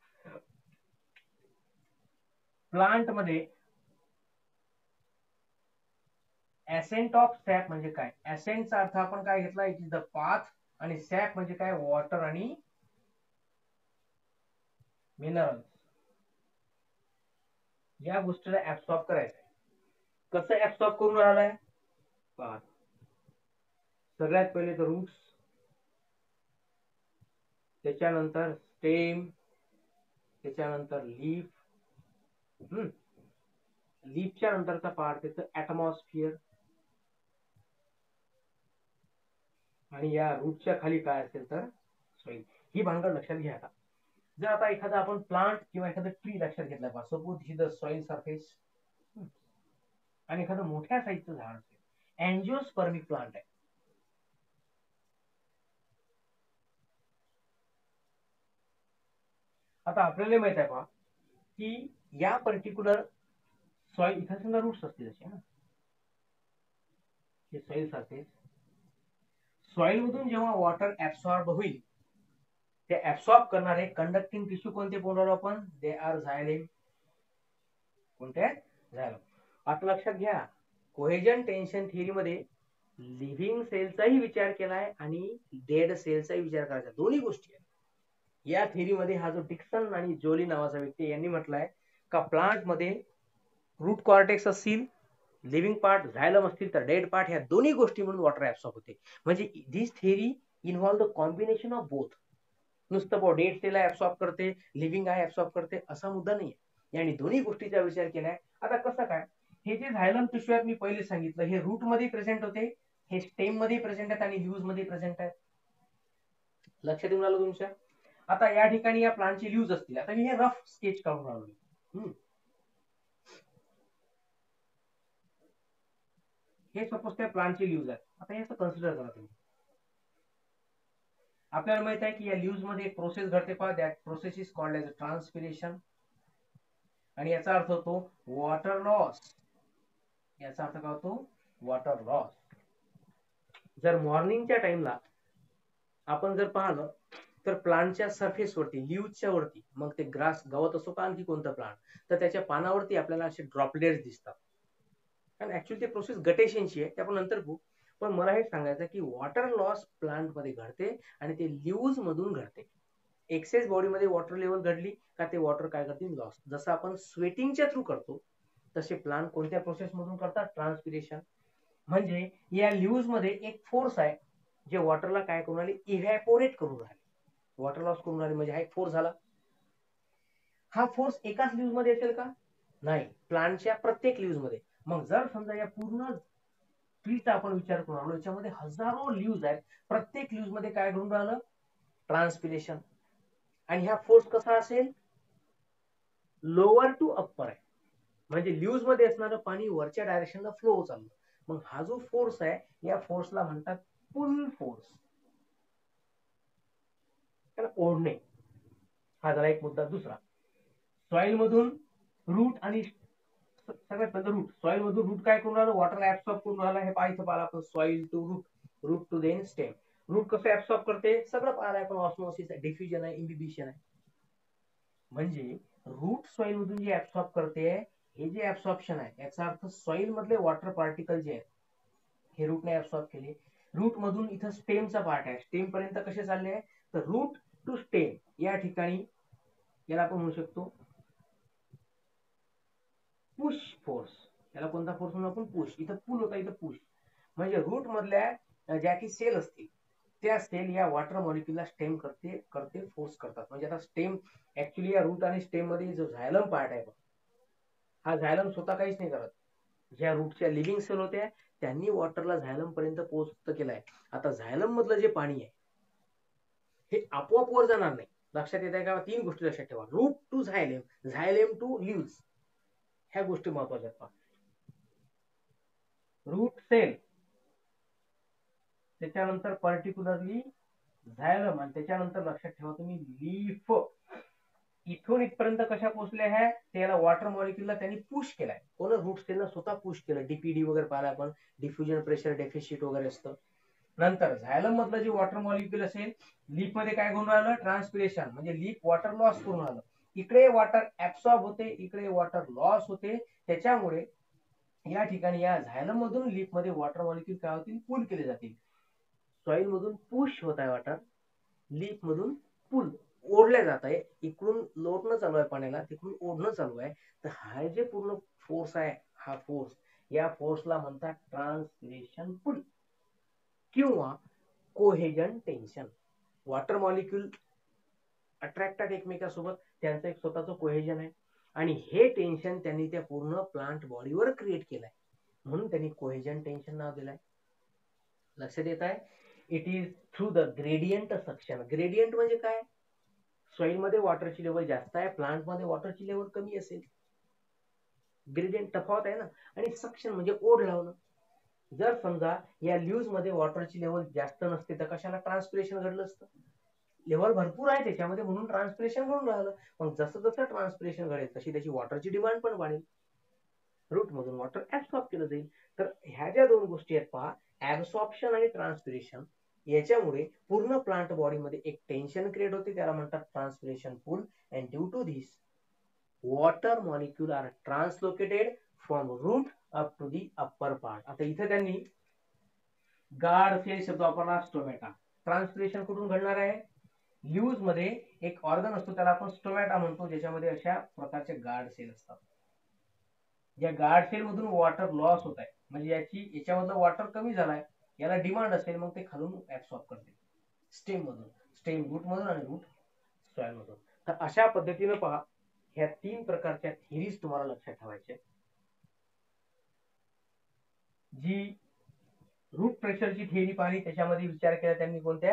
प्लांट मध्ये ऍसेंट ऑफ सॅप म्हणजे काय, ऍसेंटचा अर्थ आपण काय घेतला, इट इज द पाथ, आणि सॅप म्हणजे काय, वॉटर आणि मिनरल्स. या गोष्टीला ऍब्सॉर्ब करायचंय. कसं ऍब्सॉर्ब करून राहिलाय पहा. सगळ्यात पहिले तर रूट्स, त्याच्यानंतर स्टेम, त्याच्यानंतर लीफ, लीफच्या नंतरचा पार्ट त्याचं ऍटमॉस्फिअर, आणि या रूटच्या खाली काय असेल तर सॉइल. ही भानगड लक्षात घ्या. आता जर आता एखादा आपण प्लांट किंवा एखादं ट्री लक्षात घेतला पहा, suppose this is the soil surface, आणि एखादं मोठ्या साईजचं झाड असेल, अँजिओस्पर्मिक प्लांट आहे. आता आपल्याला माहित आहे पहा की या पर्टिक्युलर सॉइल, इथं समजा रूट्स असतील असे ना, हे सॉइल सरफेस, सॉइल मधून जेव्हा वॉटर ऍब्सॉर्ब होईल, ते ऍब्सॉर्ब करणारे कंडक्टिंग टिश्यू कोणते बोललो आपण, दे आर झायलेम. कोणते झायलेम. आता लक्षात घ्या, कोहेजन टेन्शन थिअरी मध्ये लिव्हिंग सेलचाही विचार केलाय आणि डेड सेलचाही विचार करायचा, दोन्ही गोष्टी आहेत. या थिअरीमध्ये हा जो डिक्सन आणि जोली नावाचा व्यक्ती यांनी म्हटलाय का प्लांट मध्ये रूट कॉर्टेक्स असतील, लिव्हिंग पार्ट झायलम असतील, तर डेड पार्ट, ह्या दोन्ही गोष्टी म्हणून वॉटर ऍब्सॉर्ब होते. म्हणजे this theory involve the combination of both. नुसतं डेड सेल ऍब्सॉर्ब करते, लिव्हिंग आहे ऍब्सॉर्ब करते, असा मुद्दा नाही. यांनी दोन्ही गोष्टीचा विचार केलाय. आता कसं काय, हे जे झायलम टिश्यू आहेत मी पहिले सांगितलं, हे रूट मध्ये प्रेझेंट होते, हे स्टेम मध्ये प्रेझेंट आहेत आणि लीव्हज मध्ये प्रेझेंट आहेत. लक्षात येऊन आलं तुमच्या. आता या ठिकाणी या प्लांटचे लीव्हज असतील. आता मी हे रफ स्केच काढून राहिलो. हे सपोज त्या प्लांटचे लीव्हज आहेत. आता हे कन्सिडर करा तुम्ही. आपल्याला माहित आहे की या लीव्हज मध्ये एक प्रोसेस घडते पहा, that process is called as transpiration, आणि याचा अर्थ होतो वॉटर लॉस. याचा अर्थ काय होतो, वॉटर लॉस. जर मॉर्निंगच्या टाइमला आपण जर पाहिलं तर प्लांटच्या सरफेस वरती, लीव्हच्या वरती, मग ते ग्रास, गवत असो का आणखी कोणतं प्लांट, तर त्याच्या पानावरती आपल्याला असे ड्रॉपलेट्स दिसतात. कारण ऍक्च्युअली ते प्रोसेस गटेशनची आहे, ते आपण नंतर बघू. पण मला हे सांगायचं की वॉटर लॉस प्लांट मध्ये घडते आणि ते लीव्हज मधून घडते. एक्सेस बॉडीमध्ये वॉटर लेवल घडली का ते वॉटर काय करतील, लॉस. जसं आपण स्वेटिंगच्या थ्रू करतो तसे प्लांट कोणत्या प्रोसेस मधून करतात, ट्रान्सपिरेशन. म्हणजे या लीव्हज मध्ये एक फोर्स आहे जे वॉटरला काय करून राहिले, इव्हॅपोरेट करून राहिले, वॉटर लॉस करून राहिले. म्हणजे हा एक फोर्स झाला. हा फोर्स एकाच लीव्ह मध्ये असेल का, नाही, प्लांटच्या प्रत्येक लीव्ह मध्ये. मग जर समजा या पूर्ण ट्रीचा आपण विचार करून आलो, याच्यामध्ये हजारो लीव्हज आहेत, प्रत्येक लीव्ह मध्ये काय घडून राहिलं, ट्रान्सपिरेशन. आणि हा फोर्स कसा असेल, लोअर टू अप्पर आहे. म्हणजे लीव्हज मध्ये असणारं पाणी वरच्या डायरेक्शनला फ्लो होत चाललं. मग हा जो फोर्स आहे, या फोर्सला म्हणतात पुल फोर्स, त्याला ओढणे. हा झाला एक मुद्दा. दुसरा, सॉइल मधून रूट, आणि सगळ्यात पहिलं रूट, सॉइल मधून रूट काय करून राहिलं, वॉटर ऍब्सॉर्ब करून राहिला. हे पाहायचं पाहिलं आपण, soil to root, root to then stem. Root कसं ऍब्सॉर्ब करते सगळं पाहिलंय आपण, ऑस्मोसिस आहे, डिफ्युजन आहे, इम्बिबिशन आहे. म्हणजे रूट सॉइल मधून जे ऍब्सॉर्ब करते, हे जे ऍब्सॉर्प्शन आहे याचा अर्थ सॉइल मधले वॉटर पार्टिकल जे आहेत हे रूटने ऍब्सॉर्ब केले. रूट मधून इथं स्टेमचा पार्ट आहे, स्टेम पर्यंत कसे चालले आहे, तर रूट टू स्टेम या ठिकाणी याला आपण म्हणू शकतो पुश फोर्स, याला कोणता फोर्स म्हणून आपण पुश, इथं पुल होता इथं पुश, म्हणजे रूट मधल्या ज्या की सेल असतील त्या सेल या वॉटर मॉलिक्यूलला स्टेम करते फोर्स करतात. म्हणजे आता स्टेम ऍक्च्युली या रूट आणि स्टेम मध्ये जो झायलम पार्ट आहे हा झायलम स्वतः काहीच नाही करत. ज्या रूटच्या लिव्हिंग सेल होत्या त्यांनी वॉटरला झायलम पर्यंत पोहोच केलाय. आता झायलम मधलं जे पाणी आहे हे आपोआप वर जाणार नाही. लक्षात येत आहे का? 3 गोष्टी लक्षात ठेवा. Root to xylem, xylem to leaves, ह्या गोष्टी महत्वाच्या आहेत. रूट सेल, त्याच्यानंतर पर्टिक्युलरली झायलम, आणि त्याच्यानंतर लक्षात ठेवा तुम्ही लीफ. इथून इथपर्यंत कशा पोहोचल्या आहे? त्याला वॉटर मॉलिक्यूलला त्यांनी पुश केलाय. कोण? रूट सेलला स्वतः पुश केलं. डीपीडी वगैरे पाहिला आपण, डिफ्युजन प्रेशर डेफिशिट वगैरे असतं. नंतर झायलम मधलं जे वॉटर मॉलिक्यूल असेल, लीफ मध्ये काय घडून राहिलं? ट्रान्सपिरेशन, म्हणजे लीफ वॉटर लॉस करून राहिलं. इकडे वॉटर ऍब्सॉर्ब होते, इकडे वॉटर लॉस होते. त्याच्यामुळे या ठिकाणी या झायलम मधून लीफ मध्ये वॉटर मॉलिक्यूल काय होतील? पूल केले जातील. सॉइल मधून पुश होत आहे वॉटर, लीफ मधून पुल ओढल्या जात आहे. इकडून लोटणं चालू आहे पाण्याला, तिकडून ओढणं चालू आहे. तर हा जे पूर्ण फोर्स आहे, हा फोर्स, या फोर्सला म्हणतात ट्रान्सपिरेशन पुल किंवा cohesion tension. Water molecule attract एकमेकांसोबत, त्यांचं एक स्वतःचं कोहेजन आहे, आणि हे टेन्शन त्यांनी त्या पूर्ण प्लांट बॉडीवर क्रिएट केलंय, म्हणून त्यांनी कोहेजन टेन्शन नाव दिलंय. लक्षात येत आहे? It is through the gradient suction. Gradient म्हणजे काय? सॉइल मध्ये वॉटरची लेवल जास्त आहे, प्लांट मध्ये वॉटरची लेवल कमी असेल. ग्रेडियंट तफावत आहे ना. आणि सक्शन म्हणजे ओढ लावणं. जर समजा या ल्यूज मध्ये वॉटरची लेवल जास्त नसते तर कशाला ट्रान्सपिरेशन घडलं असतं? लेवल भरपूर आहे त्याच्यामध्ये, म्हणून ट्रान्सपिरेशन घडून राहिलं. मग जसं जसं ट्रान्सपिरेशन घडेल तशी त्याची वॉटरची डिमांड पण वाढेल, रूट मधून वॉटर ऍब्सॉर्ब केलं जाईल. तर ह्या ज्या 2 गोष्टी आहेत पहा, ऍब्सॉर्प्शन आणि ट्रान्सपिरेशन, याच्यामुळे पूर्ण प्लांट बॉडीमध्ये एक टेन्शन क्रिएट होते, त्याला म्हणतात transpiration pull. And due to this water molecule are translocated from root up to the upper part. आता इथे त्यांनी गार्ड सेल शब्द वापरला, स्टोमॅटा. ट्रान्सपिरेशन कुठून घडणार आहे? ल्यूज मध्ये एक ऑर्गन असतो, त्याला आपण स्टोमॅटा म्हणतो, ज्याच्यामध्ये अशा प्रकारचे गार्ड सेल असतात. या गार्ड सेल मधून वॉटर लॉस होत आहे, म्हणजे याच्यामधलं वॉटर कमी झालाय, याला डिमांड असेल, मग ते खालून ऍब्सॉर्ब करते स्टेम मधून, स्टेम रूट मधून आणि रूट सॉइल मधून. तर अशा पद्धतीने पहा, ह्या 3 प्रकारच्या थिअरीज तुम्हाला लक्षात ठेवायच्या. जी रूट प्रेशरची थिअरी पाहिली, त्याच्यामध्ये विचार केला त्यांनी कोणत्या?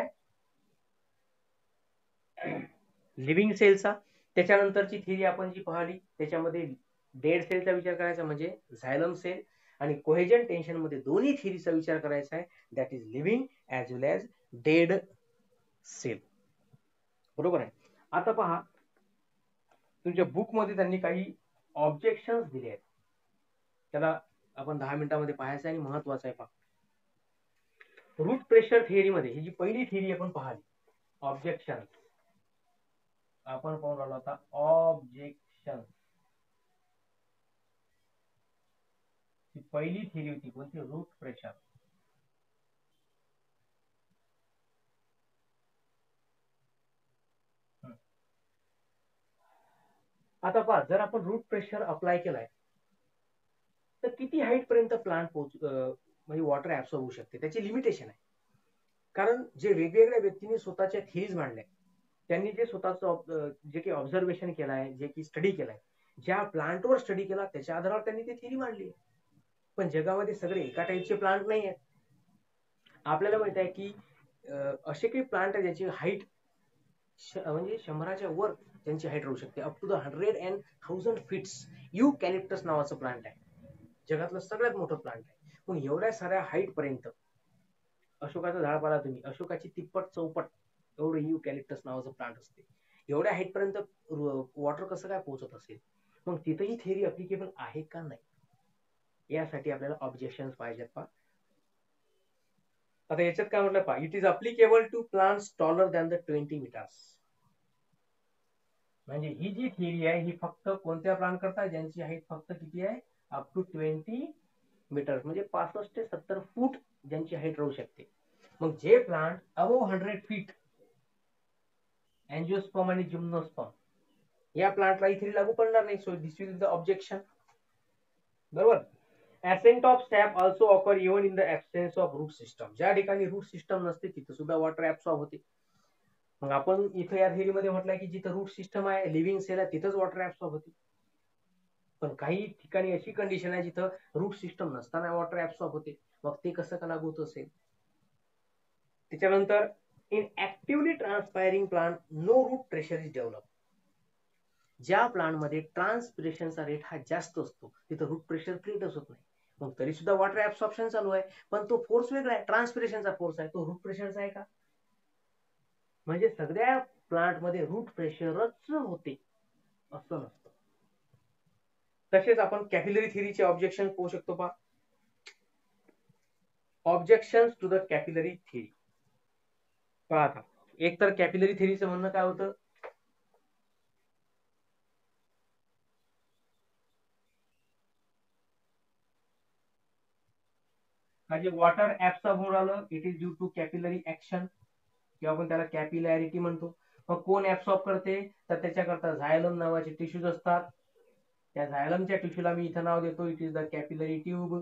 लिव्हिंग सेलचा. त्याच्यानंतरची थिअरी आपण जी पाहिली त्याच्यामध्ये डेड सेलचा विचार करायचा, म्हणजे झायलम सेल. आणि कोहेजन टेन्शन मध्ये दोन्ही थिअरीचा विचार करायचा आहे, that is living as well as dead cell. बरोबर आहे. आता पहा, तुमच्या बुक मध्ये त्यांनी काही ऑब्जेक्शन्स दिले आहेत, त्याला आपण 10 मिनिटांमध्ये पाहायचं आणि महत्वाचं आहे. पहा, रूट प्रेशर थिअरी मध्ये ही जी पहिली थिअरी आपण पाहिली, ऑब्जेक्शन, आपण पाहून राहिलो आता ऑब्जेक्शन. ही पहिली थिअरी होती, कोणती? Root pressure. आता पहा, जर आपण रूट प्रेशर अप्लाय केलाय तर किती हाईट पर्यंत प्लांट म्हणजे वॉटर ऍब्सॉर्ब होऊ शकते, त्याची लिमिटेशन आहे. कारण जे वेगवेगळ्या व्यक्तींनी स्वतःच्या थिअरीज मांडल्या, त्यांनी जे स्वतःचं जे काही ऑब्झर्वेशन केलाय, जे की स्टडी केलाय, ज्या प्लांटवर स्टडी केला त्याच्या आधारावर त्यांनी ती थिअरी मांडली. पण जगामध्ये सगळे एका टाईपचे प्लांट नाही आहेत. आपल्याला माहित आहे की असे काही प्लांट आहे ज्याची हाईट म्हणजे 100च्या वर त्यांची हाईट राहू शकते, up to the 100,000 feets. Eucalyptus नावाचं प्लांट आहे, जगातलं सगळ्यात मोठं प्लांट आहे. पण एवढ्या साऱ्या हाईट पर्यंत, अशोकाचं झाड पाला तुम्ही, अशोकाची तिप्पट चौपट एवढं युकॅलिप्टस नावाचं प्लांट असते. एवढ्या हाईट पर्यंत वॉटर कसं काय पोहोचत असेल? मग तिथेही थिअरी अप्लिकेबल आहे का नाही, यासाठी आपल्याला ऑब्जेक्शन पाहिजेत. पहा, आता याच्यात काय म्हटलं पहा, it is applicable to plants taller than the 20 metres. म्हणजे ही जी थिअरी आहे ही फक्त कोणत्या प्लांट करता, ज्यांची हाईट फक्त किती आहे? अप टू 20 मीटर्स, म्हणजे 65 ते 70 फूट ज्यांची हाईट राहू शकते. मग जे प्लांट अबोव्ह 100 फीट, अँजिओस्पर्म आणि जिम्नोस्पर्म, या प्लांटला ही थिअरी लागू पडणार नाही. So this is the objection. बरोबर. Ascent of sap also occur even in the absence of root system. ज्या ठिकाणी रूट सिस्टम नसते तिथं सुद्धा वॉटर ऍब्सॉर्ब होते. मग आपण इथं या थेरीमध्ये म्हटलंय की जिथं रूट सिस्टम आहे, लिव्हिंग सेल आहे, तिथंच वॉटर ऍब्सॉर्ब होते. पण काही ठिकाणी अशी कंडिशन आहे जिथं रूट सिस्टम नसताना वॉटर ऍब्सॉर्ब होते. मग ते कसं लागू होत असेल. त्याच्यानंतर in actively transpiring plant no root pressure is develop. ज्या प्लांटमध्ये ट्रान्सपिरेशनचा रेट हा जास्त असतो तिथं रूट प्रेशर क्रिएटच होत नाही. मग तरी सुद्धा वॉटर ऍब्सॉर्प्शन चालू आहे, पण तो फोर्स वेगळा आहे. ट्रान्सपिरेशनचा फोर्स आहे, तो रूट प्रेशरचा आहे का? म्हणजे सगळ्या प्लांटमध्ये रूट प्रेशरच होते असं नसतं. तसेच आपण कॅपिलरी थिअरीचे ऑब्जेक्शन पाहू शकतो पहा. Objection to the capillary theory पहा. आता एक तर कॅपिलरी थिअरीचं म्हणणं काय होतं, म्हणजे वॉटर ऍब्सॉर्ब होऊन राहिलं it is due to capillary action, किंवा आपण त्याला कॅपिलॅरिटी म्हणतो. मग कोण ऍब्सॉर्ब करते, तर त्याच्याकरता झायलम नावाचे टिश्यूज असतात. त्या झायलमच्या टिश्यूला मी इथं नाव देतो, it is the capillary tube.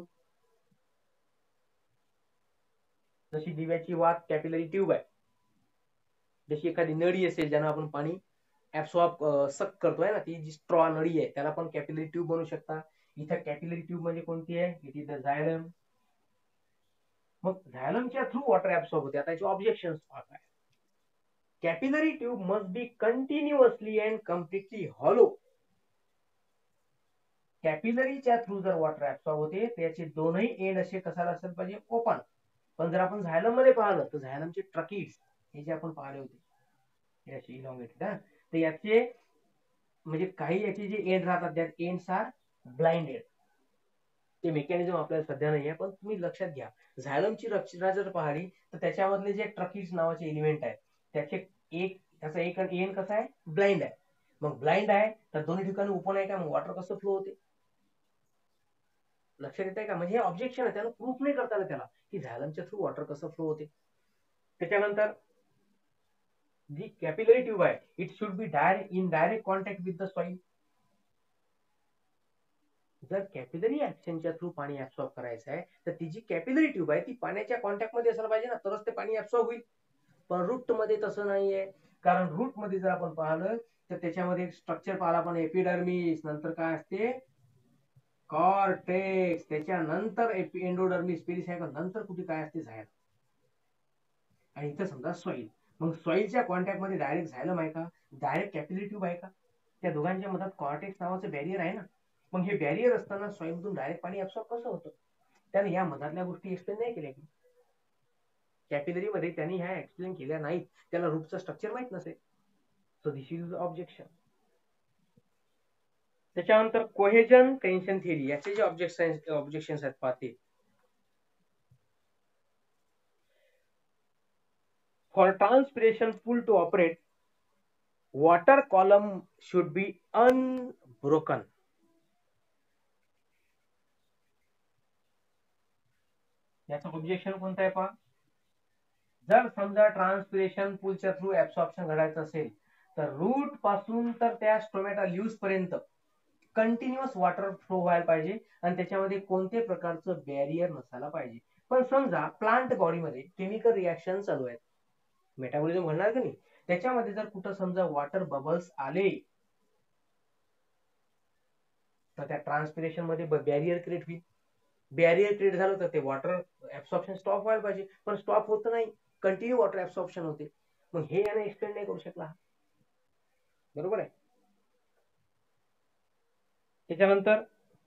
जशी दिव्याची वात कॅपिलरी ट्यूब आहे, जशी एखादी नळी असेल ज्यानं आपण पाणी ऍब्सॉर्ब सक करतोय ना, ती जी स्ट्रॉ नळी आहे त्याला पण कॅपिलरी ट्यूब बनवू शकता. इथं कॅपिलरी ट्यूब म्हणजे कोणती आहे, इट इज द झायलम. मग झायलमच्या थ्रू वॉटर ऍब्सॉर्ब होते. आता याचे ऑब्जेक्शन काय. Capillary tube must be continuously and completely hollow. कॅपिलरीच्या थ्रू जर वॉटर ऍब्सॉर्ब होते त्याचे दोनही एंड असे कसायला असेल पाहिजे, ओपन. पण जर आपण झायलम मध्ये पाहिलं तर झायलमचे ट्रकीज हे जे आपण पाहिले होते हे असे इलॉंगेटेड, तर याचे म्हणजे काही याचे जे एंड राहतात त्यात एंड्स आर ब्लाइंडेड. ते मेकॅनिझम आपल्याला सध्या नाही आहे, पण तुम्ही लक्षात घ्या झायलमची रचना जर पाहिली तर त्याच्यामधले जे ट्रकीज नावाचे एलिमेंट आहेत त्याचे त्याचा एक एंड कसा आहे, ब्लाइंड आहे. मग ब्लाइंड आहे तर दोन्ही ठिकाणी ओपन आहे का, मग वॉटर कसं फ्लो होते. लक्षात येत आहे का. म्हणजे हे ऑब्जेक्शन आहे, त्याला प्रूफ नाही करता आलं त्याला की झायलमच्या थ्रू वॉटर कसं फ्लो होते. त्याच्यानंतर जी कॅपिलरी ट्यूब आहे it should be in direct contact with the soil. जर कॅपिलरी ऍक्शनच्या थ्रू पाणी ऍब्सॉर्ब करायचं आहे तर ती जी कॅपिलरी ट्यूब आहे ती पाण्याच्या कॉन्टॅक्ट मध्ये असायला पाहिजे ना, तरच ते पाणी ऍब्सॉर्ब होईल. पण रूट मध्ये तसं नाहीये. कारण रूट मध्ये जर आपण पाहिलं तर त्याच्यामध्ये स्ट्रक्चर पाहिला आपण, एपिडर्मिस, नंतर काय असते कॉर्टेक्स, त्याच्यानंतर एंडोडर्मिस पेरिसायकल, नंतर कुठे काय असते झायलम, आणि इथं समजा सॉइल. मग सॉइलच्या कॉन्टॅक्ट मध्ये डायरेक्ट झायलम आहे का, डायरेक्ट कॅपिलरी ट्यूब आहे का. त्या दोघांच्या मधात कॉर्टेक्स नावाचं बॅरियर आहे ना. मग हे बॅरियर असताना सॉइलमधून डायरेक्ट पाणी ऍब्सॉर्ब कसं होतं. त्याने या मधातल्या गोष्टी एक्सप्लेन नाही केल्या की कॅपिलरी मध्ये त्यांनी ह्या एक्सप्लेन केल्या नाहीत, त्याला रूटचं स्ट्रक्चर माहित नसेल. So this is objection. त्याच्यानंतर कोहेजन टेन्शन थिअरी याचे जे ऑब्जेक्शन आहेत पाहते. For transpiration pull to operate water column should be unbroken. याचं ऑब्जेक्शन कोणतं आहे पहा. जर समजा ट्रान्सपिरेशन पूलच्या थ्रू ऍब्सॉर्प्शन घडायचं असेल तर रूट पासून तर त्या स्टोमॅटा ल्यूज पर्यंत कंटिन्युअस वॉटर फ्लो व्हायला पाहिजे आणि त्याच्यामध्ये कोणत्याही प्रकारचं बॅरियर नसायला पाहिजे. पण समजा प्लांट बॉडीमध्ये केमिकल रिॲक्शन चालू आहेत, मेटाबॉलिझम म्हणणार का नाही, त्याच्यामध्ये जर कुठं समजा वॉटर बबल्स आले तर त्या ट्रान्सपिरेशन मध्ये बॅरियर क्रिएट होईल. बॅरियर क्रिएट झालं तर ते वॉटर ऍब्सॉर्प्शन स्टॉप व्हायला पाहिजे, पण स्टॉप होत नाही, कंटिन्यू वॉटर ऍब्सॉर्प्शन होते. मग हे याने एक्सप्लेन नाही करू शकला. बरोबर आहे. त्याच्यानंतर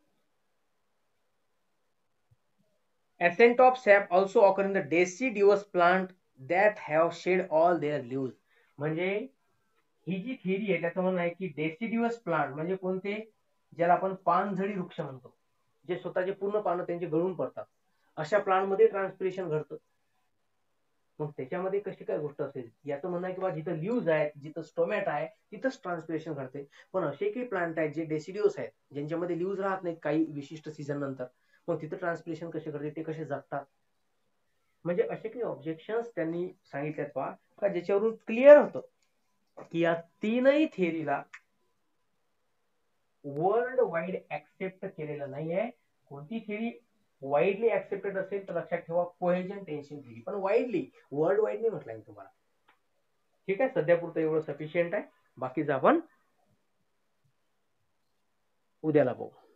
ascent of sap also occur in the deciduous plant that have shed all their leaves. म्हणजे ही जी थिअरी आहे त्याचं म्हणणं आहे की डेसिड्युअस प्लांट म्हणजे कोणते, ज्याला आपण पानझडी वृक्ष म्हणतो, जे स्वतःचे पूर्ण पानं त्यांचे गळून पडतात, अशा प्लांट मध्ये ट्रान्सपिरेशन घडतं. मग त्याच्यामध्ये कशी काय गोष्ट असेल, याचं म्हणणं आहे की जिथं ल्यूज आहेत, जिथं स्टोमॅट आहे, तिथंच ट्रान्सपिरेशन घडते. पण असे काही प्लांट आहेत जे डेसिड्युअस आहेत, ज्यांच्यामध्ये ल्यूज राहत नाहीत काही विशिष्ट सीझन नंतर, मग तिथं ट्रान्सपिरेशन कसे घडते, ते कसे जगतात. म्हणजे असे काही ऑब्जेक्शन त्यांनी सांगितलेत पहा का, ज्याच्यावरून क्लिअर होतं की या तीनही थिअरीला वर्ल्ड वाईड ऍक्सेप्ट केलेलं नाहीये. कोणती थिअरी वाईडली ऍक्सेप्टेड असेल तर लक्षात ठेवा कोहेजन टेन्शन थिअरी, पण वाईडली, वर्ल्ड वाईड नाही म्हटलं मी तुम्हाला. ठीक आहे, सध्या पुरतं एवढं सफिशियंट आहे. बाकीचं आपण उद्याला पाहू.